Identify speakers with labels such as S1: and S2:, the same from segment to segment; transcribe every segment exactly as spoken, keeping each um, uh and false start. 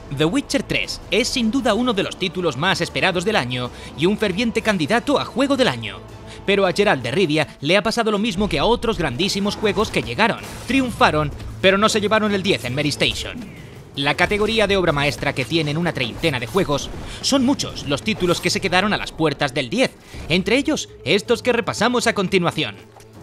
S1: The Witcher tres es sin duda uno de los títulos más esperados del año y un ferviente candidato a Juego del Año. Pero a Geralt de Rivia le ha pasado lo mismo que a otros grandísimos juegos que llegaron, triunfaron, pero no se llevaron el diez en Mary Station. La categoría de obra maestra, que tienen una treintena de juegos, son muchos los títulos que se quedaron a las puertas del diez, entre ellos estos que repasamos a continuación.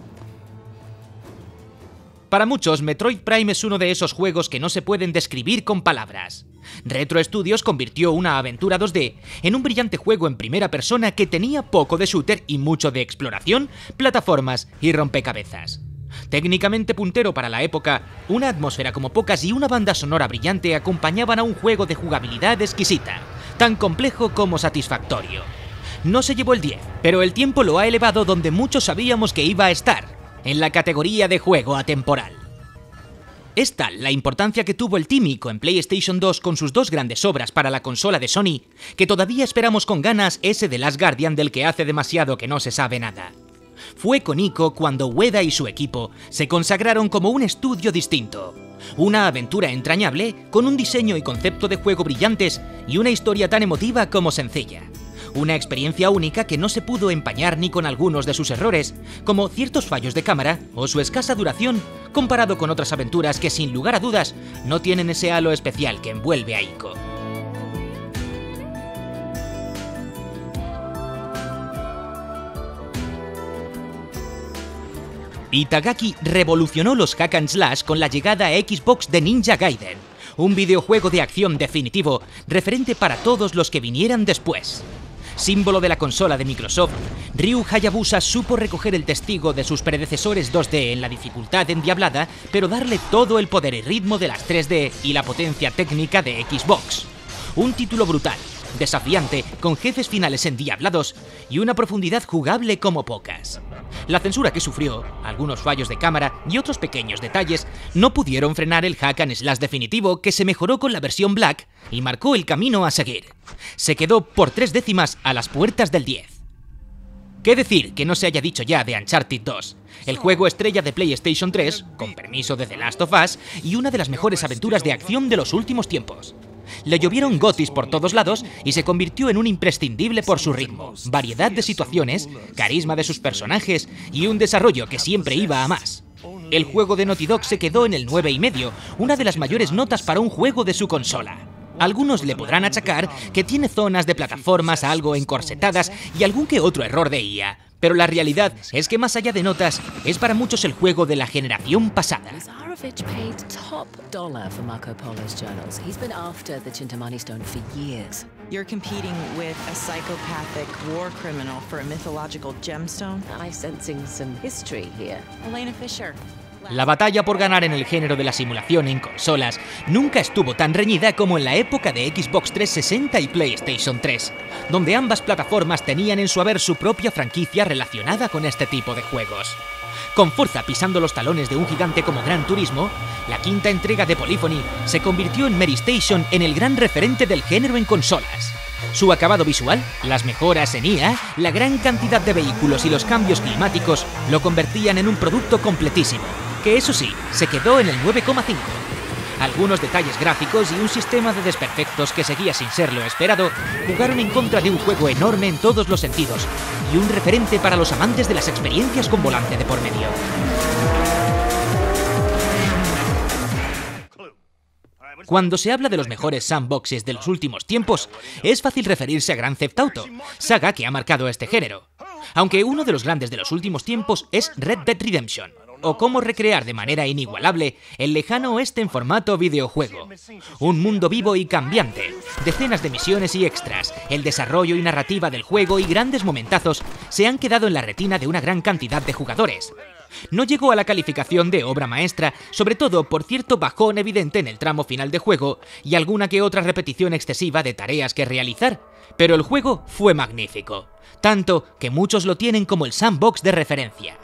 S1: Para muchos, Metroid Prime es uno de esos juegos que no se pueden describir con palabras. Retro Studios convirtió una aventura dos D en un brillante juego en primera persona que tenía poco de shooter y mucho de exploración, plataformas y rompecabezas. Técnicamente puntero para la época, una atmósfera como pocas y una banda sonora brillante acompañaban a un juego de jugabilidad exquisita, tan complejo como satisfactorio. No se llevó el diez, pero el tiempo lo ha elevado donde muchos sabíamos que iba a estar, en la categoría de juego atemporal. Es tal la importancia que tuvo el tímico en PlayStation dos con sus dos grandes obras para la consola de Sony, que todavía esperamos con ganas ese The Last Guardian del que hace demasiado que no se sabe nada. Fue con Ico cuando Ueda y su equipo se consagraron como un estudio distinto. Una aventura entrañable, con un diseño y concepto de juego brillantes y una historia tan emotiva como sencilla. Una experiencia única que no se pudo empañar ni con algunos de sus errores, como ciertos fallos de cámara o su escasa duración, comparado con otras aventuras que sin lugar a dudas no tienen ese halo especial que envuelve a Ico. Itagaki revolucionó los hack and slash con la llegada a Xbox de Ninja Gaiden, un videojuego de acción definitivo, referente para todos los que vinieran después. Símbolo de la consola de Microsoft, Ryu Hayabusa supo recoger el testigo de sus predecesores dos D en la dificultad endiablada, pero darle todo el poder y ritmo de las tres D y la potencia técnica de Xbox. Un título brutal, desafiante, con jefes finales endiablados y una profundidad jugable como pocas. La censura que sufrió, algunos fallos de cámara y otros pequeños detalles no pudieron frenar el hack and slash definitivo, que se mejoró con la versión Black y marcó el camino a seguir. Se quedó por tres décimas a las puertas del diez. ¿Qué decir que no se haya dicho ya de Uncharted dos? El juego estrella de PlayStation tres, con permiso de The Last of Us, y una de las mejores aventuras de acción de los últimos tiempos. Le llovieron gotis por todos lados y se convirtió en un imprescindible por su ritmo, variedad de situaciones, carisma de sus personajes y un desarrollo que siempre iba a más. El juego de Naughty Dog se quedó en el nueve y medio, una de las mayores notas para un juego de su consola. Algunos le podrán achacar que tiene zonas de plataformas algo encorsetadas y algún que otro error de I A, pero la realidad es que más allá de notas, es para muchos el juego de la generación pasada.
S2: Zarovich paid top dollar for Marco Polo's journals. He's been after the Chintamani Stone for years.
S3: You're competing with a psychopathic war criminal for a mythological gemstone?
S2: I'm sensing some history here.
S3: Elena Fisher.
S1: La batalla por ganar en el género de la simulación en consolas nunca estuvo tan reñida como en la época de Xbox trescientos sesenta y PlayStation tres, donde ambas plataformas tenían en su haber su propia franquicia relacionada con este tipo de juegos. Con fuerza pisando los talones de un gigante como Gran Turismo, la quinta entrega de Polyphony se convirtió en Mary Station en el gran referente del género en consolas. Su acabado visual, las mejoras en I A, la gran cantidad de vehículos y los cambios climáticos lo convertían en un producto completísimo, que eso sí, se quedó en el nueve coma cinco. Algunos detalles gráficos y un sistema de desperfectos que seguía sin ser lo esperado jugaron en contra de un juego enorme en todos los sentidos y un referente para los amantes de las experiencias con volante de por medio. Cuando se habla de los mejores sandboxes de los últimos tiempos, es fácil referirse a Grand Theft Auto, saga que ha marcado este género. Aunque uno de los grandes de los últimos tiempos es Red Dead Redemption, o cómo recrear de manera inigualable el lejano oeste en formato videojuego. Un mundo vivo y cambiante, decenas de misiones y extras, el desarrollo y narrativa del juego y grandes momentazos se han quedado en la retina de una gran cantidad de jugadores. No llegó a la calificación de obra maestra, sobre todo por cierto bajón evidente en el tramo final de juego y alguna que otra repetición excesiva de tareas que realizar, pero el juego fue magnífico, tanto que muchos lo tienen como el sandbox de referencia.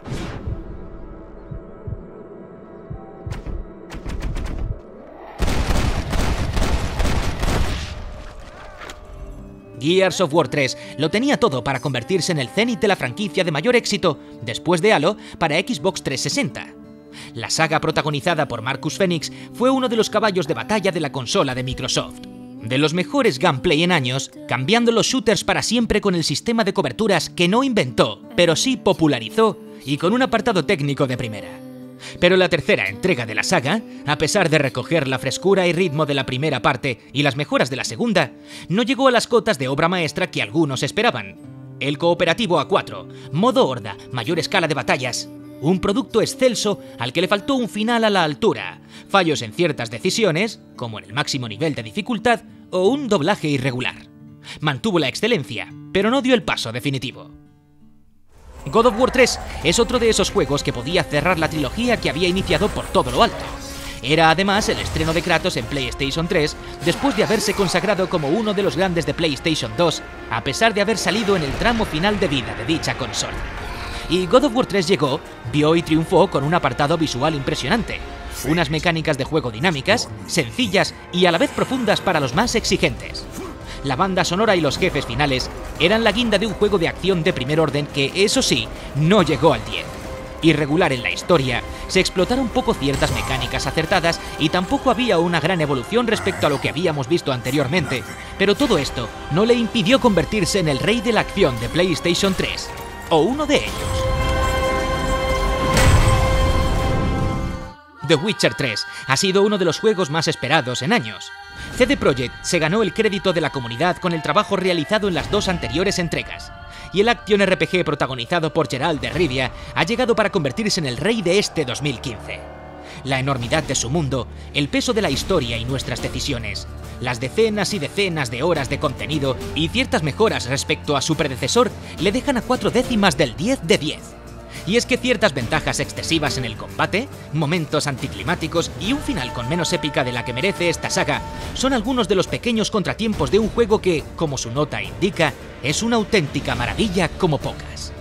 S1: Gears of War tres lo tenía todo para convertirse en el cenit de la franquicia de mayor éxito, después de Halo, para Xbox trescientos sesenta. La saga protagonizada por Marcus Phoenix fue uno de los caballos de batalla de la consola de Microsoft. De los mejores gameplay en años, cambiando los shooters para siempre con el sistema de coberturas que no inventó, pero sí popularizó, y con un apartado técnico de primera. Pero la tercera entrega de la saga, a pesar de recoger la frescura y ritmo de la primera parte y las mejoras de la segunda, no llegó a las cotas de obra maestra que algunos esperaban. El cooperativo a cuatro, modo horda, mayor escala de batallas, un producto excelso al que le faltó un final a la altura, fallos en ciertas decisiones, como en el máximo nivel de dificultad, o un doblaje irregular. Mantuvo la excelencia, pero no dio el paso definitivo. God of War tres es otro de esos juegos que podía cerrar la trilogía que había iniciado por todo lo alto. Era además el estreno de Kratos en PlayStation tres, después de haberse consagrado como uno de los grandes de PlayStation dos, a pesar de haber salido en el tramo final de vida de dicha consola. Y God of War tres llegó, vio y triunfó con un apartado visual impresionante, unas mecánicas de juego dinámicas, sencillas y a la vez profundas para los más exigentes. La banda sonora y los jefes finales eran la guinda de un juego de acción de primer orden que, eso sí, no llegó al diez. Irregular en la historia, se explotaron poco ciertas mecánicas acertadas y tampoco había una gran evolución respecto a lo que habíamos visto anteriormente, pero todo esto no le impidió convertirse en el rey de la acción de PlayStation tres, o uno de ellos. The Witcher tres ha sido uno de los juegos más esperados en años. C D Projekt se ganó el crédito de la comunidad con el trabajo realizado en las dos anteriores entregas, y el Action R P G protagonizado por Geralt de Rivia ha llegado para convertirse en el rey de este dos mil quince. La enormidad de su mundo, el peso de la historia y nuestras decisiones, las decenas y decenas de horas de contenido y ciertas mejoras respecto a su predecesor le dejan a cuatro décimas del diez de diez. Y es que ciertas ventajas excesivas en el combate, momentos anticlimáticos y un final con menos épica de la que merece esta saga son algunos de los pequeños contratiempos de un juego que, como su nota indica, es una auténtica maravilla como pocas.